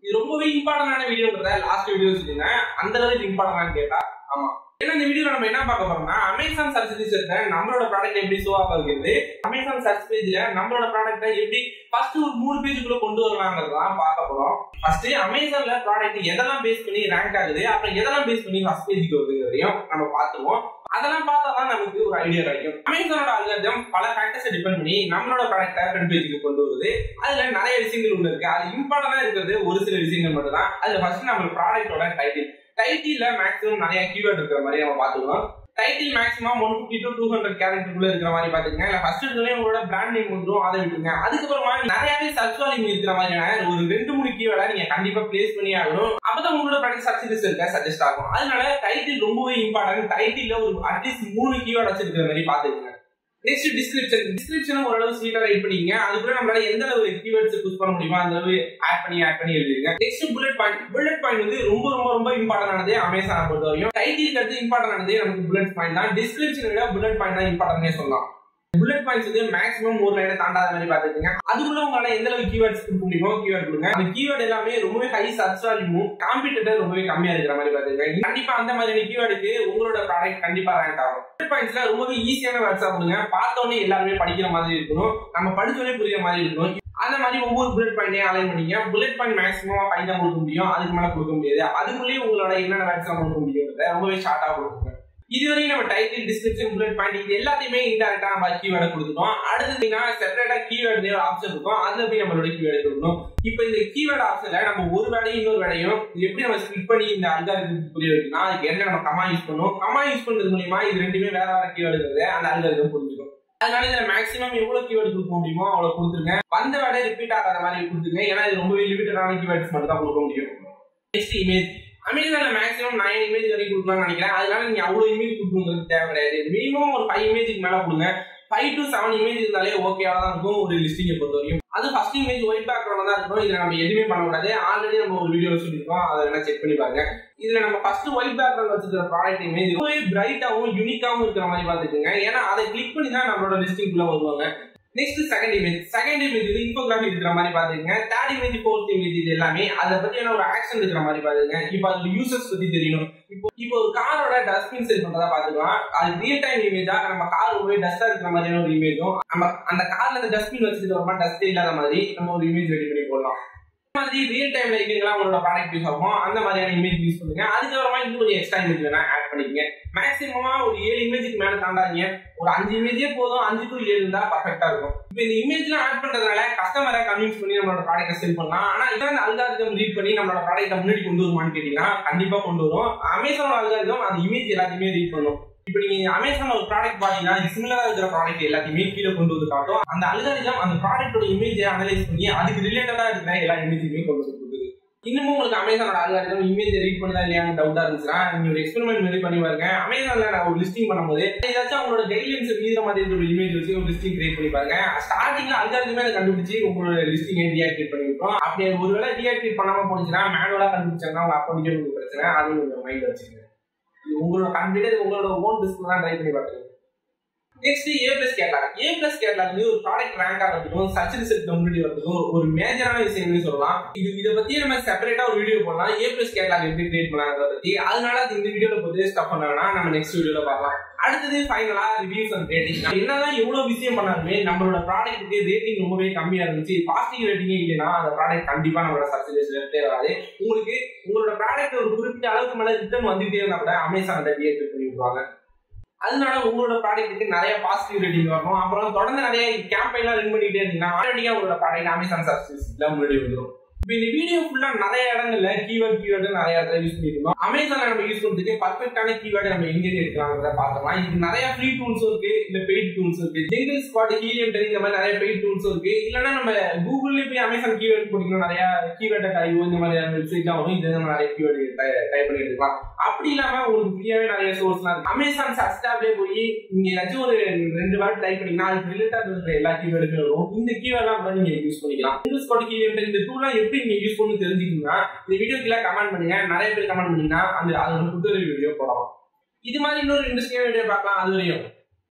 இது ரொம்பவே இம்பார்ட்டன்டான வீடியோன்றத லாஸ்ட் வீடியோ சொல்லிருந்தேன். அந்த அளவுக்கு இம்பார்ட்டன்டான்னு கேட்டா ஆமா. ஏன்னா இந்த வீடியோல நம்ம என்ன பார்க்க போறோம்னா அமேசான் சர்ச் ரிசல்ட்ல நம்மளோட ப்ராடக்ட் எப்படி ஷோ ஆக வைக்கிறது, அமேசான் சர்ச் பேஜ்ல நம்மளோட ப்ராடக்ட்டை எப்படி ஃபர்ஸ்ட் ஒரு 3 பேஜுக்குள்ள கொண்டு வரலாம்ங்கறதான் பார்க்க போறோம். ஃபர்ஸ்ட் அமேசான்ல ப்ராடக்ட் எதெல்லாம் பேஸ் பண்ணி ரேங்க் ஆகுது, அப்புறம் எதெல்லாம் பேஸ் பண்ணி ஃபர்ஸ்ட் பேஜுக்கு வருதுங்கறதையும் நம்ம பார்த்துருவோம். அதெல்லாம் பார்த்தாதான் நமக்கு ஒரு ஐடியா கிடைக்கும். அமேசானோட அல்காரிதம் பல ஃபேக்டர்ஸை டிபெண்ட் பண்ணி நம்மளோட ப்ராடக்ட்டை ஃப்ரண்ட் பேஜுக்கு கொண்டு வருது. அதுல நிறைய விஷயங்கள் உள்ள இருக்கு. அது இம்பார்ட்டன்டா இருக்கிறது ஒரு சில விஷயங்கள் மட்டும் தான். அதுல ஃபர்ஸ்ட் நம்ம ப்ராடக்ட்டோட டைட்டில்ல மேக்ஸிமம் நிறைய கீவேர்ட் இருக்கிற மாதிரி நம்ம பாத்துக்கலாம். டைட்டில் மேக்ஸிமம் 150 to 200 கேரக்டருக்குள்ள இருக்கிற மாதிரி பாத்துக்கங்க. இல்ல ஃபர்ஸ்ட் எடுத்தோடனே உங்களோட பிராண்ட் நேம் வந்துடும், அதை விட்டுருங்க. அதுக்கப்புறமா நிறையவே சர்ச் வால்யூம் இருக்கிற மாதிரியான ஒரு 2-3 கீவேர்டை நீங்க கண்டிப்பா பிளேஸ் பண்ணி ஆகணும். அப்பதான் உங்களோட ப்ராடக்ட் சர்ச் ரிசல்ட்ல சஜஸ்ட் ஆகும். அதனால டைட்டில் ரொம்பவே இம்பார்ட்டன்ட். டைட்டில்ல ஒரு அட்லீஸ்ட் 3 கீவேர்ட் வச்சிருக்கிற மாதிரி பாத்துக்கங்க. நெக்ஸ்ட் டிஸ்கிரிப்ஷன் ஓரளவு சீட்டா ரைட் பண்ணிக்கங்க. அதுக்குள்ள நம்மளால எந்த அளவு கீவேர்ட்ஸ் யூஸ் பண்ண முடியுமோ அந்த அளவு ஆட் பண்ணி எழுதுங்க. நெக்ஸ்ட் புல்லட் பாயிண்ட் வந்து ரொம்ப ரொம்ப ரொம்ப இம்பார்ட்டன்டானது அமேசானை பொறுத்த வரைக்கும். டைட்டிலுக்கு அடுத்து இம்பார்ட்டன்டானது நமக்கு புல்லட் பாயிண்ட் தான். டிஸ்கிரிப்ஷனை விட புல்லட் பாயிண்ட் தான் இம்பார்ட்டன்ட்னே சொல்லலாம். புல்லட் பாயிண்ட்ஸ் வந்து மேக்ஸிமம் ஒரு லைனை தாண்டாத மாதிரி பாத்துக்கங்க. அதுக்குள்ள உங்களால எந்த அளவு கீவேர்ட்ஸ் கொடுக்க முடியுமோ கீவேர்ட் கொடுங்க. அந்த கீவேர்ட் எல்லாமே ரொம்பவே ஹை சர்ச் வால்யூமும் காம்படிட்டர் ரொம்பவே கம்மியா இருக்கிற மாதிரி பாத்துக்கங்க. கண்டிப்பா அந்த மாதிரியான கீவேர்டுக்கு உங்களோட ப்ராடக்ட் கண்டிப்பா ரேங்க் ஆகும். புல்லட் பாயிண்ட்ஸ்ல ரொம்பவே ஈஸியான வேர்ட்ஸா கொடுங்க. பார்த்தோன்னே எல்லாருமே படிக்கிற மாதிரி இருக்கணும், நம்ம படிச்சோடனே புரியுற மாதிரி இருக்கணும். அந்த மாதிரி ஒவ்வொரு புல்லட் பாயிண்டையும் அலைன் பண்ணிங்க. புல்லட் பாயிண்ட் மேக்ஸிமம் 5 தான் கொடுக்க முடியும், அதுக்கு மேல கொடுக்க முடியாது. அதுக்குள்ளேயே உங்களோட என்னென்ன வேர்ட்ஸ் கொடுக்க முடியும்ன்றத ரொம்பவே ஷார்ட்டா கொடுக்குங்க. இதுவரைக்கும் நம்ம டைட்டில், டிஸ்கிரிப்ஷன், புல்லட் பாயிண்ட் இது எல்லாத்தையுமே இன்டெரக்டா நம்ம கீவேர்டை கொடுத்துட்டோம். அடுத்து செப்பரேட்டா கீவேர்டு ஆப்ஷன் இருக்கும், அதுல போய் நம்மளோட கீவேர்டு கொடுக்கணும். இப்போ இந்த கீவேர்டு ஆப்ஷன்ல நம்ம ஒரு வேலையும் இன்னொரு வேலையும் எப்படி நம்ம ஸ்பிட் பண்ணி இந்த அல்காரிதம் புரிய வைக்கணும், அதுக்கு என்ன நம்ம கமா யூஸ் பண்ணுவோம். கமா யூஸ் பண்றது மூலியமா இது ரெண்டுமே வேற வேற கீவேர்டுங்கிறத அந்த அல்காரிதம் புரிஞ்சுக்கும். அதனால இதுல மேக்ஸிமம் எவ்வளவு கீவேர்டு கொடுக்க முடியுமோ அவ்வளவு கொடுத்துருங்க. வந்த வேலை ரிப்பீட் ஆகாத மாதிரி கொடுத்துருங்க. ஏன்னா இது ரொம்பவே லிமிட்டடான கீவேர்ட்ஸ் மட்டும் தான் கொடுக்க முடியும். Next image. அமேசான்ல மேக்ஸிமம் 9 இமேஜ் வரைக்கும் கொடுக்கலாம்னு நினைக்கிறேன். அதனால நீங்க அவ்வளவு இமேஜ் கொடுக்கணுங்கிறது தேவை கிடையாது. மினிமம் ஒரு 5 இமேஜுக்கு மேல கொடுங்க. 5 to 7 இமேஜ் இருந்தாலே ஓகேவா தான் இருக்கும் ஒரு லிஸ்டிங்கை பொறுத்த வரைக்கும். அது ஃபர்ஸ்ட் இமேஜ் ஒயிட் பேக்ரவுண்ட் தான் இருக்கும். இதுல நம்ம எதுவுமே பண்ணக்கூடாது. ஆல்ரெடி நம்ம ஒரு வீடியோ சொல்லியிருக்கோம், அதை வேணா செக் பண்ணி பாருங்க. இதுல நம்ம ஃபர்ஸ்ட் ஒயிட் பேக்ரவுண்ட் வச்சிருக்கிற ப்ராடக்ட் இமேஜ் ரொம்பவே பிரைட்டாவும் யூனிக்காவும் இருக்கிற மாதிரி பாத்துக்கோங்க. ஏன்னா அதை கிளிக் பண்ணி தான் நம்மளோட லிஸ்டிங்குள்ள வருவாங்க. நெக்ஸ்ட் செகண்ட் இமேஜ் இது இன்ஃபோகிராஃபி இருக்கிற மாதிரி பாத்துக்கங்க. தேர்ட் இமேஜ், ஃபோர்த் இமேஜ் இது எல்லாமே அதை பத்தியான ஒரு ஆக்ஷன் இருக்கிற மாதிரி பாத்துக்கங்க. இப்போ அது யூசர்ஸ் பத்தி தெரியணும். இப்போ ஒரு காரோட டஸ்ட்பின் செட் பண்றதா பாத்துக்கலாம். அது ரியல் டைம் இமேஜா நம்ம கார் ரொம்பவே டஸ்டா இருக்கிற மாதிரியான ஒரு இமேஜும், நம்ம அந்த கார்ல அந்த டஸ்ட்பின் வச்சுட்டு வரமா டஸ்டே இல்லாத மாதிரி நம்ம ஒரு இமேஜ் ரெடி பண்ணி போடலாம். மாதிரி ரியல் டைம்ல இருக்கீங்களா உங்களோட ப்ராடக்ட் யூஸ் ஆகும், அந்த மாதிரியான இமேஜ் யூஸ் பண்ணுங்க. அதுக்கப்புறமா இன்னும் கொஞ்சம் எக்ஸ்ட்ரா இமேஜ் வேணா ஆட் பண்ணிக்கங்க. மேக்ஸிமமா ஒரு 7 இமேஜுக்கு மேல தாண்டாதீங்க. ஒரு 5 இமேஜே போதும். 5 to 7 இருந்தா பர்ஃபெக்டா இருக்கும். இப்போ இந்த இமேஜ்லாம் ஆட் பண்றதுனால கஸ்டமரை கன்வின்ஸ் பண்ணி நம்மளோட ப்ராடக்ட்டை செல் பண்ணலாம். ஆனா இதான் அல்காரிதம் ரீட் பண்ணி நம்மளோட ப்ராடக்ட்டை முன்னாடி கொண்டு வருமான்னு கேட்டீங்கன்னா கண்டிப்பா கொண்டு வரும். அமேசான் அல்காரிதம் அந்த இமேஜ் எல்லாத்தையுமே ரீட் பண்ணும். இப்போ நீங்க அமேசான் ஒரு ப்ராடக்ட் பாத்தீங்கன்னா சிமிலரா இருக்கிற ப்ராடக்ட் எல்லாத்தையுமே கீழே கொண்டு வந்து காட்டும். அந்த அல்காரிதம் அந்த ப்ராடக்டோட இமேஜை அனலைஸ் பண்ணி அதுக்கு ரிலேட்டடா இருக்கிற எல்லா இமேஜுமே கொண்டு வந்து கொடுக்குது. இன்னமும் உங்களுக்கு அமேசானோட அல்காரிதம் இமேஜ் ரீட் பண்ணதா இல்லையான்னு டவுட்டா இருந்துச்சுன்னா நீங்க ஒரு எக்ஸ்பெரிமெண்ட் மாதிரி பண்ணி பாருங்க. அமேசான்ல நான் ஒரு லிஸ்டிங் பண்ணும்போது ஏதாச்சும் அவங்களோட கைட்லைன்ஸ் மீற மாதிரி ஒரு இமேஜ் வச்சு ஒரு லிஸ்டிங் கிரியேட் பண்ணி பாருங்க. ஸ்டார்டிங்ல அல்காரிதமே அதை கண்டுபிடிச்சு உங்களோட லிஸ்டிங் டீஆக்டிவேட் பண்ணிருக்கோம். அப்படி ஒருவேளை டீஆக்டிவேட் பண்ணாம போச்சுன்னா மேனுவலா கண்டுபிடிச்சாங்கன்னா உங்க அக்கௌண்ட்லயே உங்களுக்கு பிரச்சனை. அது உங்க மைண்ட் வச்சுக்கோங்க. உங்களோட கம்ப்ளீட்டா உங்களோட ஓன் டிஸ்க் தான் ட்ரை பண்ணி பாருங்க. நெக்ஸ்ட் A+ கேட்டலாக் வந்து ஒரு ப்ராடக்ட் ரேங்க் ஆகிறதுக்கும் சர்ச் ரிசல்ட் முன்னாடி வரதுக்கும் ஒரு மேஜரான விஷயம்னு சொல்லலாம். இதை பத்தி நம்ம செப்பரேட்டா ஒரு வீடியோ போடலாம். A+ கேட்டலாக் எப்படி கிரியேட் பண்ணாத பத்தி. அதனால இந்த வீடியோல போட்டு ஸ்டாப் பண்ணாங்கன்னா நம்ம நெக்ஸ்ட் வீடியோல பார்க்கலாம். அடுத்தது ஃபைனலா ரிவ்யூஸ் அண்ட் ரேட்டிங். என்னதான் எவ்வளவு விஷயம் பண்ணாலுமே நம்மளோட ப்ராடக்ட்டுக்கு ரேட்டிங் ரொம்பவே கம்மியா இருந்துச்சு, பாசிட்டிவ் ரேட்டிங்கே இல்லைன்னா அந்த ப்ராடக்ட் கண்டிப்பா நம்மளோட சர்ச் ரிசல்ட்டே வராது. உங்களுக்கு உங்களோட ப்ராடக்ட் ஒரு குறிப்பிட்ட அளவுக்கு மேல ரிட்டர்ன் வந்துட்டே இருந்தா கூட அமேசான் டீஆக்டிவேட் பண்ணி விடுவாங்க. அதனால உங்களோட ப்ராடக்ட்டுக்கு நிறைய பாசிட்டிவ் ரேட்டிங் வரணும். அப்புறம் தொடர்ந்து நிறைய கேம்பெயின்லாம் ரன் பண்ணிட்டே இருந்தீங்கன்னா ஆட்டோமேட்டிக்கா உங்களோட ப்ராடக்ட் அமேசான் சர்ச் ரிசல்ட்ல முன்னாடி வந்துடும். இப்போ இந்த வீடியோ ஃபுல்லா நிறைய இடங்கள்ல கீவேர்டு நிறைய இடத்துல யூஸ் பண்ணிருக்கோம். அமேசான்ல நம்ம யூஸ் பண்றதுக்கு பர்ஃபெக்டான கீவேர்டு நம்ம எங்க எடுக்கலாம்ன்றத பார்த்தோம்னா இதுக்கு நிறைய ஃப்ரீ டூல்ஸும் இருக்கு, இல்ல பெய்ட் டூல்ஸ் இருக்கு. ஜிங்கிள் ஸ்குவாட், ஹீலியம் டெலி இந்த மாதிரி நிறைய பெய்ட் டூல்ஸும் இருக்கு. இல்லைன்னா நம்ம கூகுள்ல போய் அமேசான் கீவேர்டு போட்டீங்கன்னா நிறைய கீவேர்டு டைவோ இந்த மாதிரி வெப்சைட்லாம் வரும். இது நம்ம நிறைய கீவேர்டு டைப் பண்ணி எடுக்கலாம். அப்படி இல்லாம உங்களுக்கு ஃப்ரீயாவே நிறைய சோர்ஸ்லாம் இருக்கு. அமேசான் சர்ச் டேப்லயே போய் நீங்க ஏதாச்சும் ஒரு 2 வேர்ட் டைப் பண்ணீங்கன்னா அதுக்கு ரிலேட்டட் இருக்கிற எல்லா கீவேர்டுகளும் வரும். இந்த கீவேர்ட்லாம் கூட நீங்க யூஸ் பண்ணிக்கலாம். ஜிங்கிள் ஸ்குவாட், ஹீலியம் டெலி இந்த டூல்லாம் எப்படி நீங்க யூஸ் பண்ணி தெரிஞ்சுக்கணும்னா இந்த வீடியோக்குள்ள கமெண்ட் பண்ணுங்க. நிறைய பேர் கமெண்ட் பண்ணீங்கன்னா அதோட டுட்டோரியல் வீடியோ போடலாம். இது மாதிரி இன்னொரு இன்ட்ரெஸ்டிங்கான வீடியோ பார்க்கலாம். அது வரையும்